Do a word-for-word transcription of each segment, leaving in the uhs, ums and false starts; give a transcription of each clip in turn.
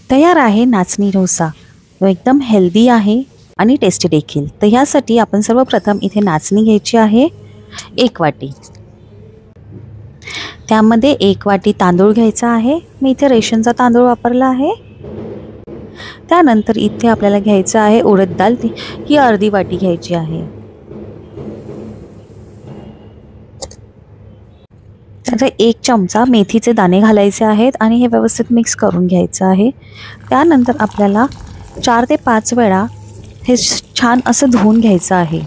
तयार आहे नाचणी डोसा. तो एकदम हेल्दी आहे आणि टेस्टी देखील. तर ह्यासाठी आपण सर्वप्रथम इथे नाचणी घ्यायची आहे एक वाटी. त्यामध्ये एक वाटी तांदूळ घ्यायचा आहे. मी इथे रेशनचा तांदूळ वापरला आहे. त्यानंतर इथे आपल्याला घ्यायचं आहे उडद डाळ, ही अर्धी वाटी घ्यायची आहे. आता एक चमचा मेथीचे दाणे घालायचे आहेत आणि हे व्यवस्थित मिक्स करून घ्यायचं आहे. त्यानंतर आपल्याला चार ते पाच वेळा हे छान असं धुवून घ्यायचं आहे.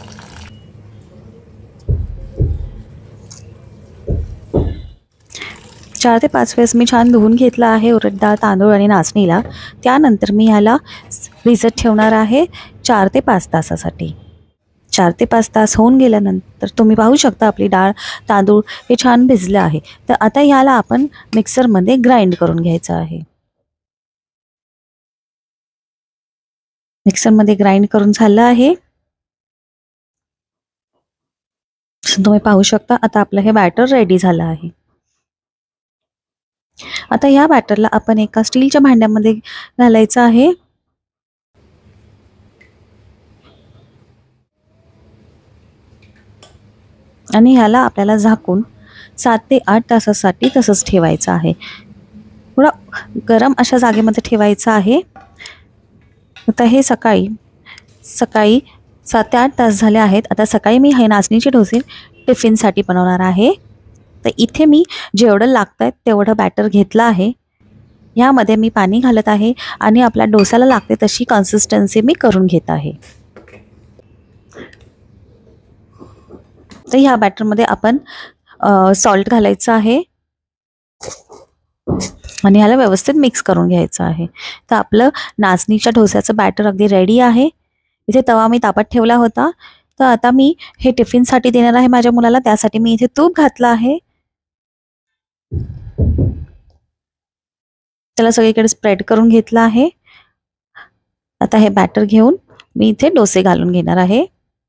चार ते पाच वेळेस मी छान धुवून घेतलं आहे उडद डाळ, तांदूळ आणि नाचणीला. त्यानंतर मी ह्याला भिजत ठेवणार आहे चार ते पाच तासासाठी. चार ते पाच तास होऊन गेल्यानंतर तुम्ही पाहू शकता आपली डाळ, तांदूळ हे छान भिजलं आहे. तर आता ह्याला आपण मिक्सरमध्ये ग्राइंड करून घ्यायचं आहे. मिक्सरमध्ये ग्राइंड करून झालं आहे. तुम्ही पाहू शकता आता आपलं हे बॅटर रेडी झालं आहे. आता ह्या बॅटरला आपण एका स्टीलच्या भांड्यामध्ये घालायचं आहे. आणि ह्याला आपल्याला झाकून सात ते आठ तासासाठी तसंच ठेवायचं आहे. थोडा गरम अशा जागेमध्ये ठेवायचं आहे. आता हे सकाळी सकाळी सात ते आठ तास झाले आहेत. आता सकाळी मी हे नाचणीचे डोसे टिफिनसाठी बनवणार आहे. तर इथे मी जेवढं लागतं आहे तेवढं बॅटर घेतलं आहे. ह्यामध्ये मी पाणी घालत आहे आणि आपल्या डोसाला लागते तशी कन्सिस्टन्सी मी करून घेत आहे. तर ह्या बॅटरमध्ये आपण सॉल्ट घालायचं आहे आणि ह्याला व्यवस्थित मिक्स करून घ्यायचं आहे. तर आपलं नाचणीच्या डोस्याचं बॅटर अगदी रेडी आहे. इथे तवा मी तापत ठेवला होता. तर आता मी हे टिफिनसाठी देणार आहे माझ्या मुलाला. त्यासाठी मी इथे तूप घातलं आहे. त्याला सगळीकडे स्प्रेड करून घेतलं आहे. आता हे बॅटर घेऊन मी इथे डोसे घालून घेणार आहे.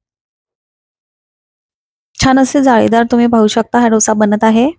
छान असे जाळीदार तुम्ही पाहू शकता हा डोसा बनत आहे.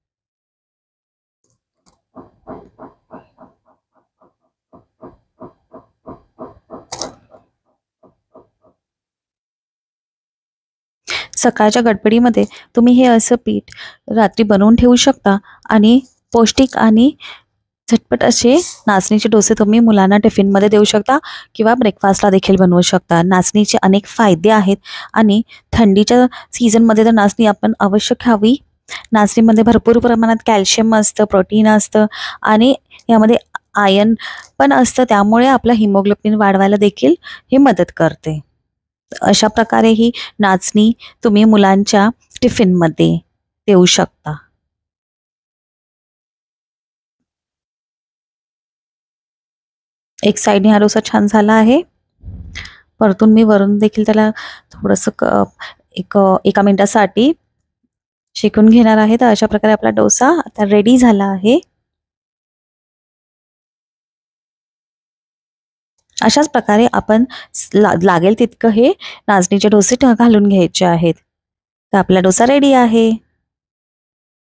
सकाळच्या गडबडीमध्ये तुम्ही हे असं पीठ रात्री बनवून ठेवू शकता आणि पौष्टिक आणि झटपट असे नाचणीचे डोसे तुम्ही मुलांना टिफिनमध्ये देऊ शकता किंवा ब्रेकफास्टला देखील बनवू शकता. नाचणीचे अनेक फायदे आहेत आणि थंडीच्या सीझनमध्ये तर नाचणी आपण अवश्य खावी. नाचणीमध्ये भरपूर प्रमाणात कॅल्शियम असतं, प्रोटीन असतं आणि यामध्ये आयर्न पण असतं. त्यामुळे आपलं हिमोग्लोबिन वाढवायला देखील हे मदत करते. अशा प्रकारे ही नाचणी तुम्ही मुलांच्या टिफिनमध्ये देऊ शकता. एक साइडने हा डोसा छान झाला आहे. परतून मी वरून देखील त्याला थोडंसं एक एका मिनिटासाठी शेकून घेणार आहे. तर अशा प्रकारे आपला डोसा आता रेडी झाला आहे. अशाच प्रकारे आपण लागेल तितकं हे नाचणीचे डोसे घालून घ्यायचे आहेत. तर आपला डोसा रेडी आहे.